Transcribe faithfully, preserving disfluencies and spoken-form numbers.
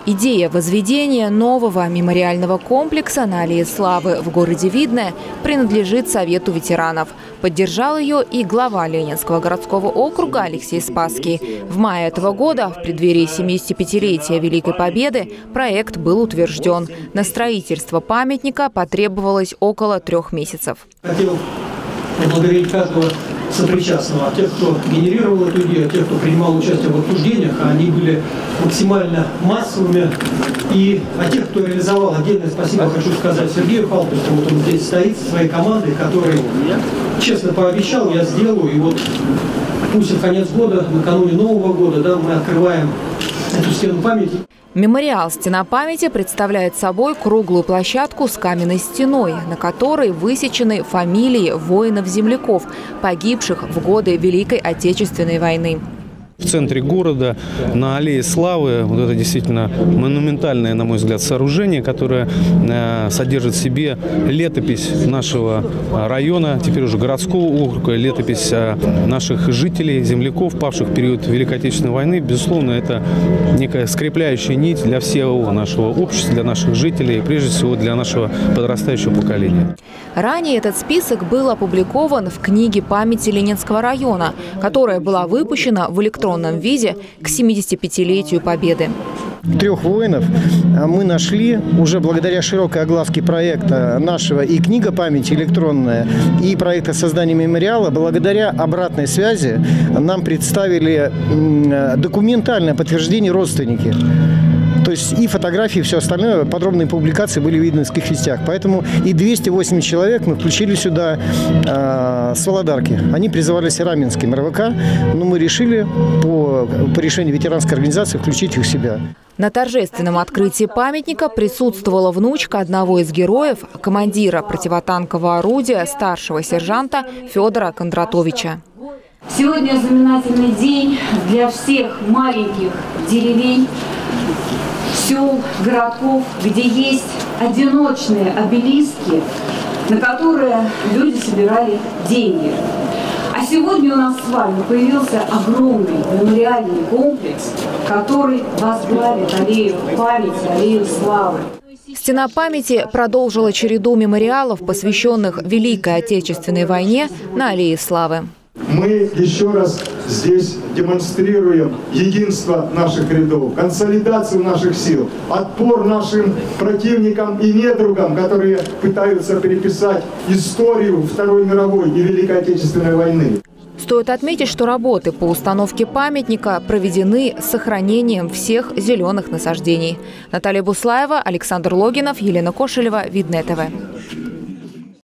Идея возведения нового мемориального комплекса на Аллее Славы в городе Видное принадлежит Совету ветеранов. Поддержал ее и глава Ленинского городского округа Алексей Спасский. В мае этого года, в преддверии семидесятипятилетия Великой Победы, проект был утвержден. На строительство памятника потребовалось около трех месяцев. Хотел поблагодарить каждого сопричастного, тех, кто генерировал эту идею, тех, кто принимал участие в обсуждениях, они были максимально массовыми, и а тех, кто реализовал, отдельное спасибо хочу сказать Сергею Халпусу, вот он здесь стоит со своей командой, который честно пообещал, я сделаю, и вот пусть в конец года, накануне Нового года, да, мы открываем эту стену памяти. Мемориал «Стена памяти» представляет собой круглую площадку с каменной стеной, на которой высечены фамилии воинов-земляков, погибших в годы Великой Отечественной войны. В центре города, на Аллее Славы, вот это действительно монументальное, на мой взгляд, сооружение, которое э, содержит в себе летопись нашего района, теперь уже городского округа, летопись э, наших жителей, земляков, павших в период Великой Отечественной войны. Безусловно, это некая скрепляющая нить для всего нашего общества, для наших жителей, и прежде всего для нашего подрастающего поколения. Ранее этот список был опубликован в книге памяти Ленинского района, которая была выпущена в электронном виде к семидесятипятилетию Победы. Трех воинов мы нашли уже благодаря широкой огласке проекта нашего и книга памяти электронная, и проекта создания мемориала. Благодаря обратной связи нам представили документальное подтверждение родственники. То есть и фотографии, и все остальное, подробные публикации были видны в нескольких частях. Поэтому и двести восемьдесят человек мы включили сюда э, с Володарки. Они призывались Раменским эр вэ ка, но мы решили по, по решению ветеранской организации включить их в себя. На торжественном открытии памятника присутствовала внучка одного из героев, командира противотанкового орудия, старшего сержанта Федора Кондратовича. Сегодня знаменательный день для всех маленьких деревень, сел, городков, где есть одиночные обелиски, на которые люди собирали деньги. А сегодня у нас с вами появился огромный мемориальный комплекс, который возглавит аллею памяти, аллею славы. Стена памяти продолжила череду мемориалов, посвященных Великой Отечественной войне на Аллее Славы. Мы еще раз здесь демонстрируем единство наших рядов, консолидацию наших сил, отпор нашим противникам и недругам, которые пытаются переписать историю Второй мировой и Великой Отечественной войны. Стоит отметить, что работы по установке памятника проведены с сохранением всех зеленых насаждений. Наталья Буслаева, Александр Логинов, Елена Кошелева, Видное тэ вэ.